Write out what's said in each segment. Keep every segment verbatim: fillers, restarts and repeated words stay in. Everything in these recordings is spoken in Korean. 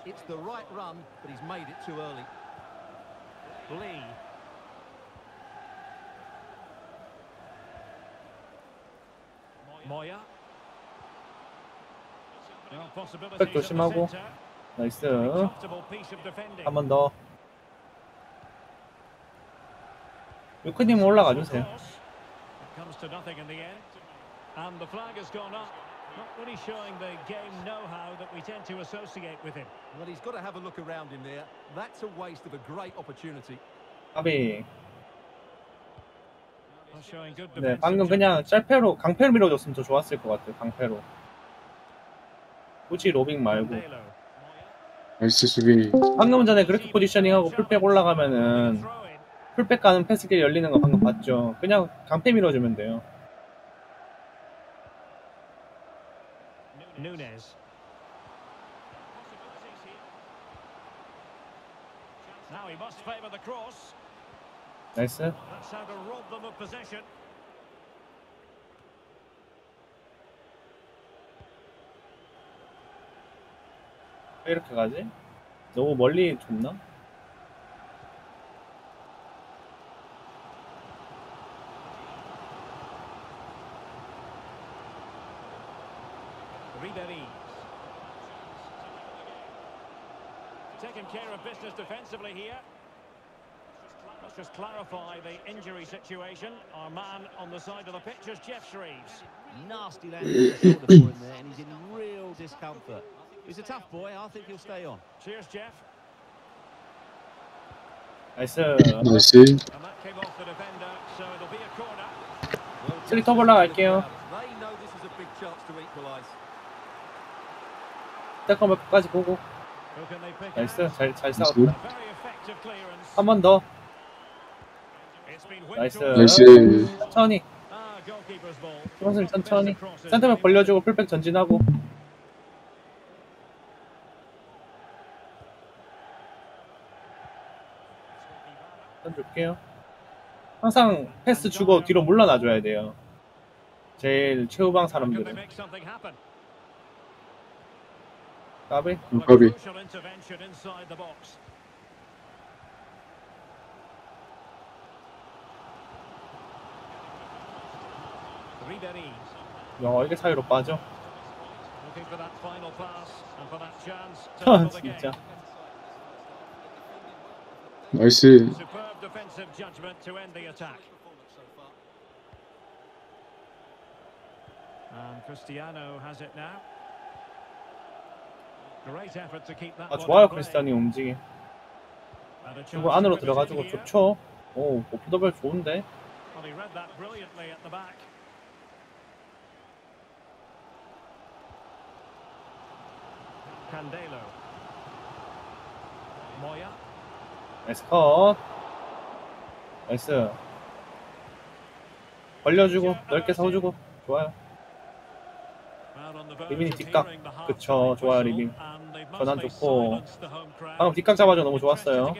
It's the right run, but he's made it too early. Lee. Moya. 백 조심하고. 나이스. 한 번 더. 유크님 올라가 주세요. And the flag has gone up. Not really showing the game know-how that we tend to associate with him. Well, he's got to have a look around him there. That's a waste of a great opportunity. 아비. 네, 방금 그냥 짤패로 강패로 밀어줬으면 더 좋았을 것 같아요. 강패로. 굳이 로빙 말고. 나이스 수비. 방금 전에 그렇게 포지셔닝하고 풀백 올라가면은 풀백 가는 패스길 열리는 거 방금 봤죠. 그냥 강패 밀어주면 돼요. Nunes. Now he must favor the cross. 나이스. That's how to rob them of possession. 왜 이렇게 가지? 너무 멀리 줬나? Ribéry. Taking care of business defensively here. Let's just clarify the injury situation. Our man on the side of the pitch is Jeff Shreves. Nasty landing shoulder for him there, and he's in real discomfort. He's a tough boy. I think he'll stay on. Cheers, Jeff. 나이스. 나이스. And that came off the defender, so it'll be a corner. 슬릭 더 올라갈게요. They know this is a big chance to equalize. 스태커만 끝까지 보고. 나이스. 잘, 잘 싸웠다. 한 번 더. 나이스. 나이스. 천천히. 선수를 천천히. 센터백 벌려주고 풀백 전진하고. 던줄게요. 항상 패스 주고 뒤로 물러나줘야 돼요. 제일 최후방 사람들은. 까비? 까비. 야, 이게 사이로 빠져. 아, 진짜. 나이스. 아, 좋아요, 크리스티안이 움직임. 그리고 안으로 들어가지고 좋죠. 오, 오프더벨 좋은데. 나이스 컷. 나이스. 벌려주고 넓게 서주고 좋아요. 리빈이 뒷각. 그쵸, 좋아요. 리빈 전환 좋고. 방금 뒷각 잡아줘. 너무 좋았어요.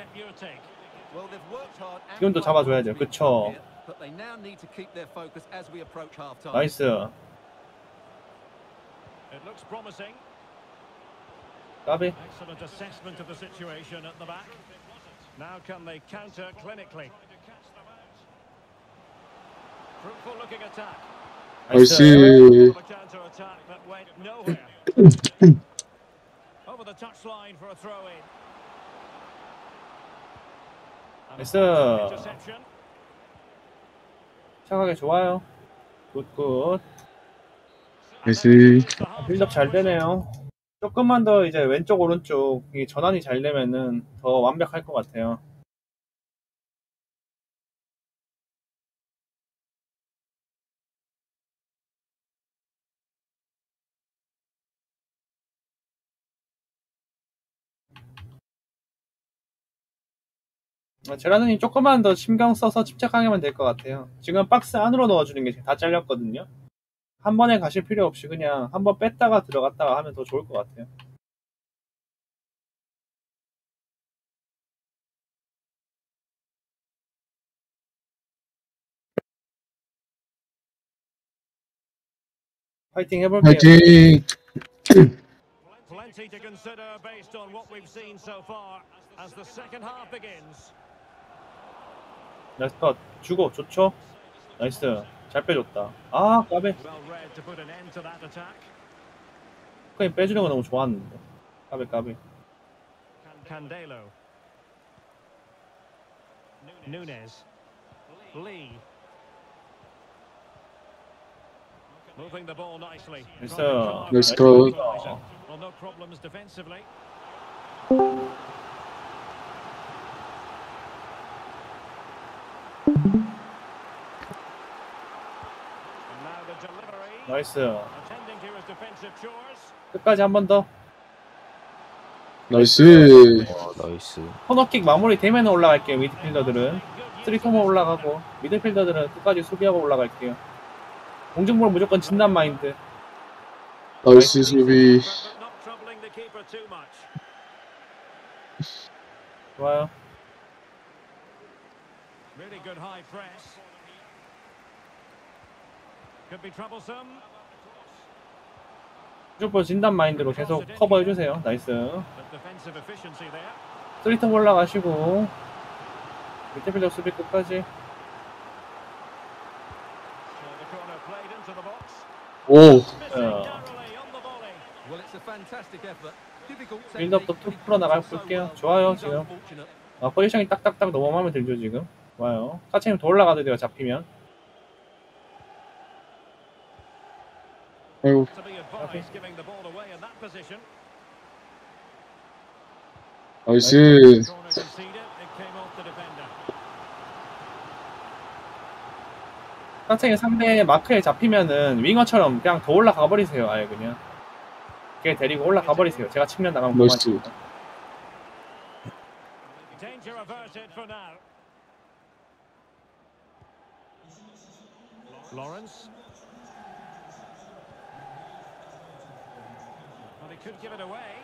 지금도 잡아줘야죠. 그쵸. 나이스. 까비. Now can they counter clinically? Fruitful looking attack. 나이스. Counter attack that went nowhere. Over the touchline for a throw in. 나이스. 착하게 좋아요. 굿굿. 나이스. 빌드업 잘 되네요. 조금만 더 이제 왼쪽 오른쪽 이 전환이 잘 되면은 더 완벽할 것 같아요. 제라드님 조금만 더 신경 써서 침착하게만 될 것 같아요. 지금 박스 안으로 넣어주는 게 다 잘렸거든요. 한 번에 가실 필요 없이 그냥 한 번 뺐다가 들어갔다가 하면 더 좋을 것 같아요. 파이팅 해볼게요. 파이팅. plenty to consider based on what we've seen so far as the second half begins. 나이스 컷 주고 좋죠. 나이스 잘 빼줬다. 아 까베 Well read to put an end to that attack. 그냥 빼주는 거 너무 좋았는데. 까베 까베. Candelo. Nunes. Lee. Moving the ball nicely. 나이스. 나이스 컷. Well, no problems defensively. And now the delivery. 나이스. Attending to his defensive chores. 끝까지 한 번 더. 나이스. 와, 나이스. 코너킥 마무리 되면 올라갈게요. 미드필더들은 쓰리토머 올라가고 미드필더들은 끝까지 수비하고 올라갈게요. 공중볼 무조건 진단 마인드. 나이스 수비. But not troubling the keeper too much. 좋아요. Really good high press. Could be troublesome. 무조건 진단 마인드로 계속 커버해주세요. 나이스. But defensive efficiency there. 쓰리토머 올라가시고 미드필더 수비 끝까지. So the corner played into the box. 오. Missing Yeah. narrowly on the volley. Well, it's a fantastic effort. Difficult 빌드업도 툭 풀어나갈 볼게요. 좋아요 지금. 아, 포지션이 딱딱딱 너무 마음에 들죠 지금. 좋아요. 카체님 더 올라가도 돼요 잡히면. 아이고. To be advised, giving the ball away in that position. 나이스. Corner conceded. It came off the defender. 카체님 상대 마크에 잡히면은 윙어처럼 그냥 더 올라가 버리세요. 아예 그냥. 걔 데리고 올라가 버리세요. 제가 측면 나가면 나이스. 그만입니다. Danger averted for now. Lawrence. Well, he could give it away.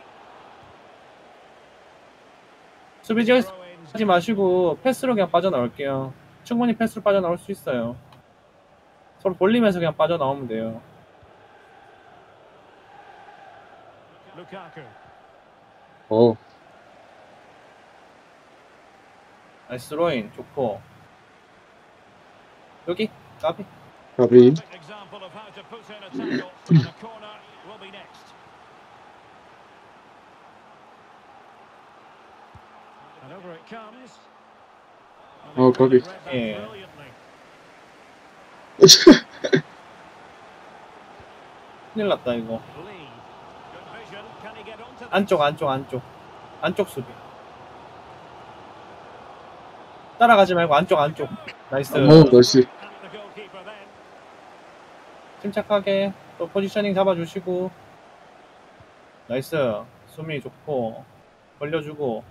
수비 지을 Throw-ins. 하지 마시고 패스로 그냥 빠져나올게요. 충분히 패스로 빠져나올 수 있어요. 서로 돌리면서 그냥 빠져나오면 돼요. Lukaku. 어. 나이스 로인 좋고. 여기 까비. 가비. Perfect example of how to put in a tackle. And a corner will be next. And over it comes. And Oh, he read Bobby. that Yeah. brilliantly. 큰일 났다 이거. Lee. Good vision. Can he get onto 안쪽 안쪽 안쪽. 안쪽 수비. 따라가지 말고 안쪽 안쪽. 나이스. 어, 나이스. the goalkeeper then? 침착하게 또 포지셔닝 잡아주시고. 나이스. 수미 좋고. 벌려주고.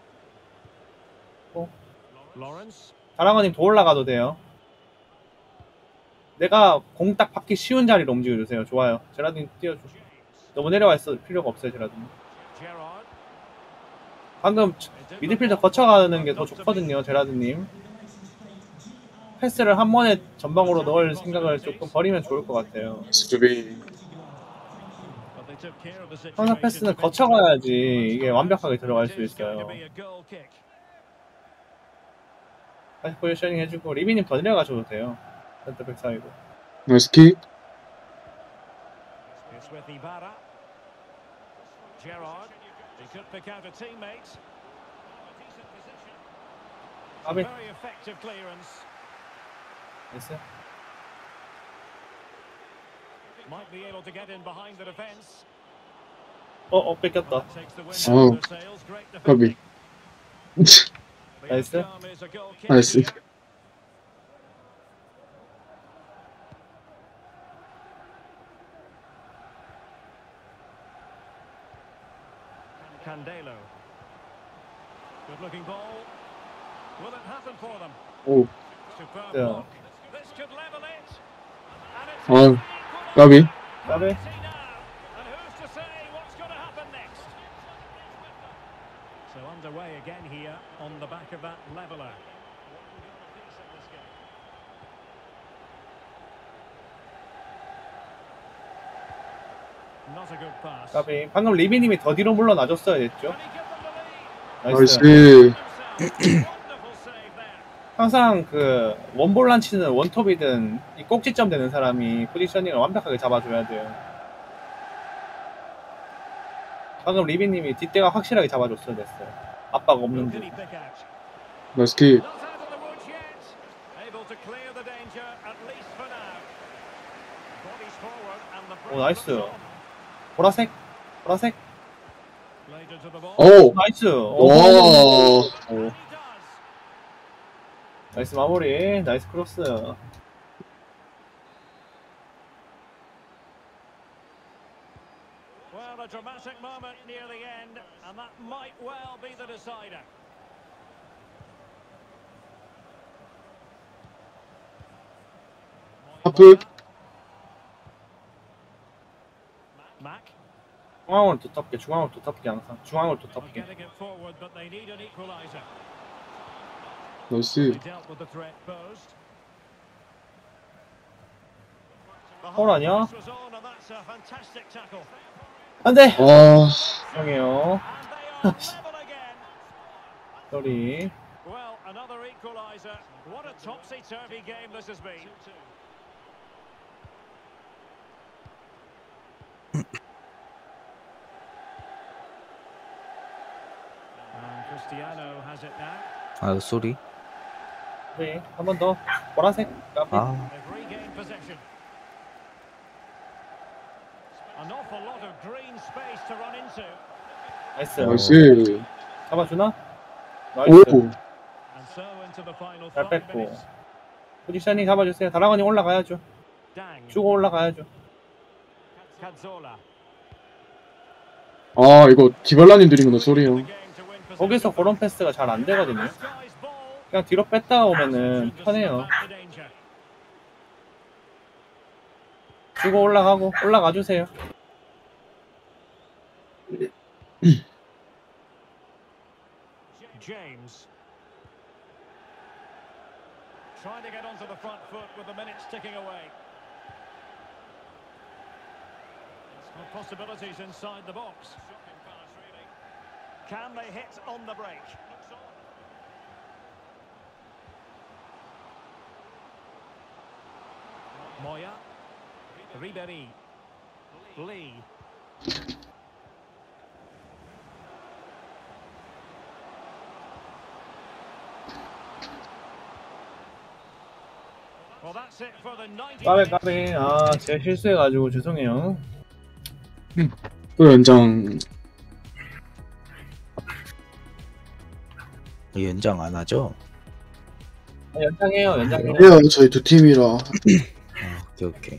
Lawrence. 다랑어님 더 올라가도 돼요. 내가 공 딱 받기 쉬운 자리로 움직여주세요. 좋아요. 제라드님 뛰어줘. 너무 내려와 있어 필요가 없어요. 제라드님. Gerrard. 방금 미드필더 거쳐가는 게 더 좋거든요. 제라드님. 패스를 한 번에 전방으로 넣을 생각을 조금 버리면 좋을 것 같아요. 수비. But they took care of the situation. 항상 패스는 거쳐가야지 이게 완벽하게 들어갈 수 있어요. 다시 포지셔닝 해주고 리비님 더 내려가셔도 돼요. 센터백 사이로. 나이스 킥. It's with Ibarra. Gerrard. He could pick out a teammate. 아비. Very effective clearance. 나이스. Might be able to get in behind the defence. 어, 어, 뺏겼다. Takes the wind Oh. out of their sails. Great defending. 가비. The Nice. outcome is a goal kick Nice. here. Candelo. Good looking ball. Will it happen for them? 오. Superb Yeah. block. This could level it. And it's 아, 까비. 까비. See now. And who's to say what's going to happen next? So underway again here on the back of that leveller. Not a good pass. 까비. 방금 리비님이 더 뒤로 물러나줬어야 됐죠. Can he give them the lead? 나이스. 나이스. Wonderful save there. 항상 그 원볼란치는 원톱이든 이 꼭지점 되는 사람이 포지셔닝을 완벽하게 잡아줘야 돼요. 방금 리비님이 뒷대가 확실하게 잡아줬어야 됐어요. 압박 Who 없는 can he 듯. pick out? 나이스 킥. Not out of the woods yet. Able to clear the danger, at least for now. Bodies forward and the 오, 나이스. break looks on. 보라색, 보라색. Played into the ball. 오. 나이스. 와. 오, And he does. 나이스 마무리. 나이스 크로스. Well, a dramatic moment near the end, and that might well be the decider. 하프. Mac. 중앙으로 두텁게, 중앙으로 두텁게 항상. 중앙으로 Well, 두텁게. getting it forward, but they need an equaliser. 나이스. They dealt with the threat posed. The 헐 whole 아니야? press was on, and that's a fantastic tackle. 안돼. 아. 죄송해요. And they are level again. 쏘리. Well, another equaliser. What a topsy-turvy game this has been. And Cristiano has it now. 아유 쏘리. 네, 한 번 더. 보라색. 까비. 아 They've regained possession. An awful lot of green space to run into. 나이스. 나이스. 잡아주나? 나이스. 오. And so into the final 잘 five 뺐고. minutes. 포지셔닝 잡아주세요. 다라건이 올라가야죠. Dang. 주고 올라가야죠. Cazorla. 아 이거 디발라님 드리면 소리요. The game to win possession. 거기서 그런 패스가 잘 안 되거든요. Sky's ball. 그냥 뒤로 뺐다가 오면은 Just 편해요. back to danger. 주고 올라가고 올라가 주세요. James. Trying to get onto the front foot with the minutes ticking away. Well, possibilities inside the box. Can they hit on the break? Moya. Ribéry. Lee. Well, that's it for the ninety 까베 minutes. 까베. 아, 제가 실수해가지고 죄송해요. 또 연장. 연장 안 하죠? 아, 연장해요, 연장해요. 해요. 저희 두 팀이라. 아, 오케이 오케이.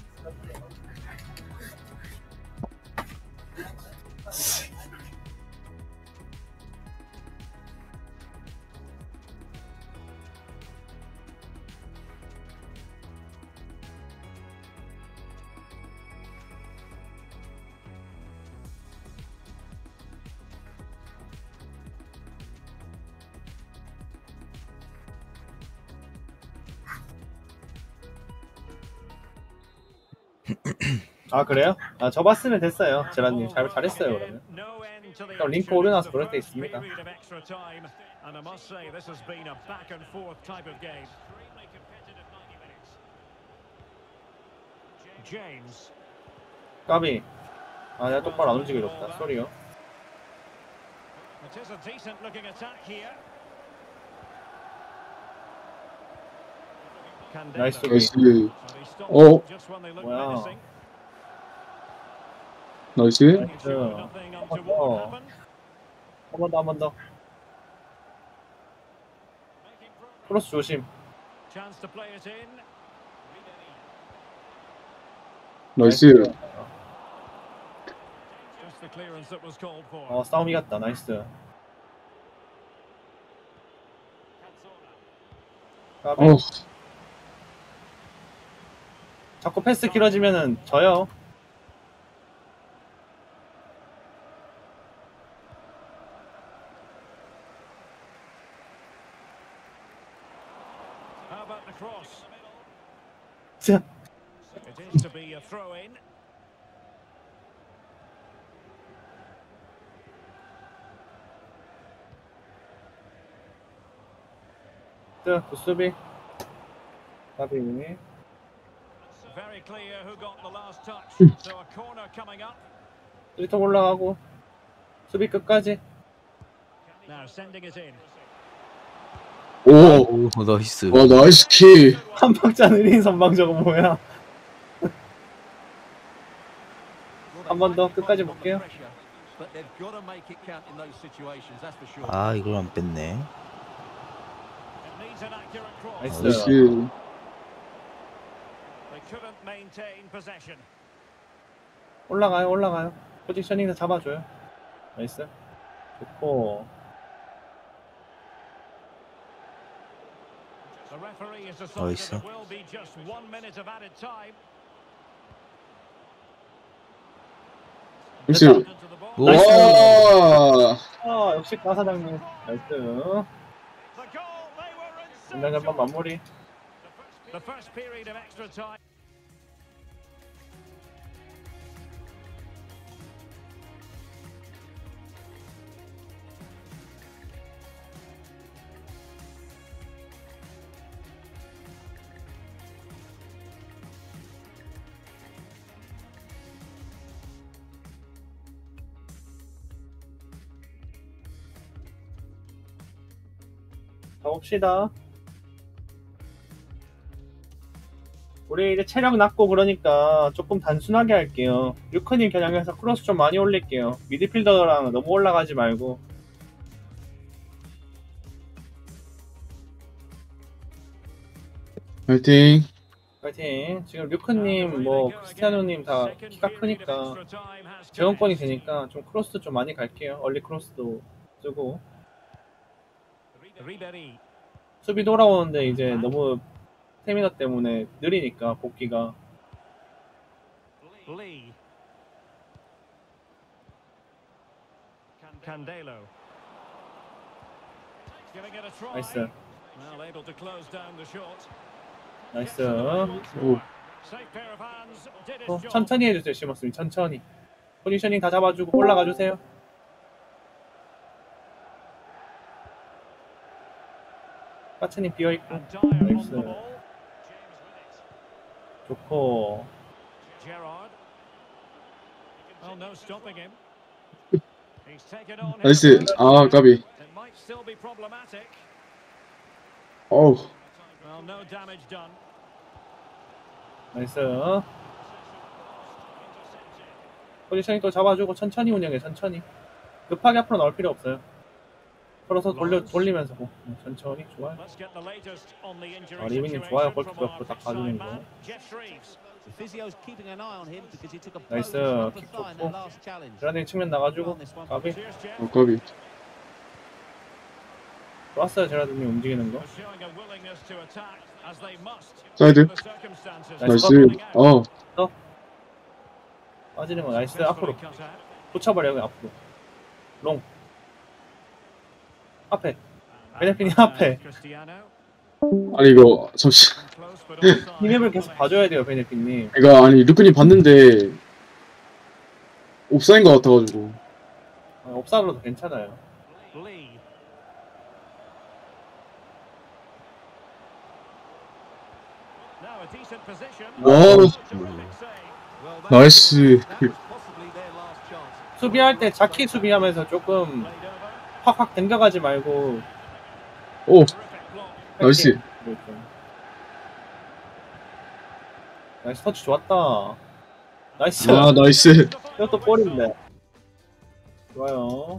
아 그래요? 아 접었으면 됐어요. 제라님 잘 잘했어요 그러면. 그럼 링크 올려놔서 그럴 때 있습니다. And I must say, this has been a back and forth type of game. James. 까비. 아 내가 똑바로 안 움직여줬다. 쏘리요. It is a decent looking attack here. 나이스 Candelo. 수비. 나이스. But he stopped 어. just when they looked Wow. menacing. 나이스. Making sure nothing untoward 어. happened. 한 번 더, 한 번 더. 크로스 조심. Chance to play it in. 나이스. Just the clearance that was called for. 어 싸움 이겼다. 나이스. 까비. 어. 자꾸 패스 길어지면은 져요. How about the cross? 자, It is to be a throw in. 나이스 굿수비. 가비. Very clear who got the last touch. So a corner coming up. 리턴 올라가고 수비 끝까지. Now sending it in. 오! 오 나이스. 와, 나이스 키! 한 박자 느린 선방 저거 뭐야? 한 번 더 끝까지 볼게요. But they've got to make it count in those situations, that's for sure. 아 이걸 안 뺐네. It needs an accurate cross. 나이스. 나이스. They couldn't maintain possession. 올라가요 올라가요. 포지셔닝 다 잡아줘요. 나이스. 좋고. The referee has decided 나이스. there will be just one minute of added time. 나이스. Into the ball. 오. 와! 아 역시 가 사장님. 나이스. The goal, they were in 전반 전반 마무리. the first period of extra time. 가봅시다. 우리 이제 체력 낮고 그러니까 조금 단순하게 할게요. 류크님 겨냥해서 크로스 좀 많이 올릴게요. 미드필더랑 너무 올라가지 말고. 파이팅! 파이팅. 지금 류크님 뭐 크리스티아노님 다 키가 크니까 재원권이 되니까 좀 크로스 좀 많이 갈게요. 얼리 크로스도 쓰고. Ribery. 수비 돌아오는데 이제 너무 스태미너 때문에 느리니까 복귀가. Lee. Candelo. Giving it a try. 나이스. Well able to close down the shot. 나이스. 오. Safe pair of hands. Did his 어, job. 천천히 해주세요. 시머스님 천천히. 포지셔닝 다 잡아주고 올라가주세요. 파츠님 비어있고. And Dyer on 나이스. the ball. 좋고. Gerrard. Well, no stopping him. He's taken on his 나이스. opponent. 아, 까비. It might still be problematic. 어우. Well, no damage done. 나이스. 포지셔닝 또 잡아주고 천천히 운영해. 천천히. 급하게 앞으로 나올 필요 없어요. 걸어서 돌려, 돌리면서 고. 천천히. 좋아요. Let's get the latest on the injury 아, 리빈님 situation 좋아요. from 골키퍼 our 딱 pitchside 봐주는 man, 거. Jeff Shreves. The physio's keeping an eye on him because he took a blow 나이스. to the upper 킥 thigh in 좋고. their last challenge. 드라닝 측면 나가주고. 가비. Cheers, Jeff. 어, 까비. 좋았어요. 제라드님 움직이는 거. For showing a willingness to attack as they must. 사이드. given the circumstances. 나이스. 어. 빠지는 거. 나이스. 앞으로. Successfully cut out. 쫓아버려요. 앞으로. 롱. 앞에. And 베네핀이 back 앞에. Cristiano. 아니, 이거, 잠시. Close but offside. 힘을 계속 봐줘야 돼요. 베네핀님. 그니까, 아니, 루크님 봤는데, 옵사인 것 같아가지고. 아, 옵사로도 괜찮아요. Lee. Now a decent position. 와. Terrific save. Well, that 나이스. that was possibly their last chance. 수비할 때 자키 수비하면서 조금 Played over. 확확 당겨가지 말고 오, Terrific block. 나이스. 이렇게. 나이스 터치 좋았다. 나이스. 아, 나이스. 이것도 볼인데. 좋아요.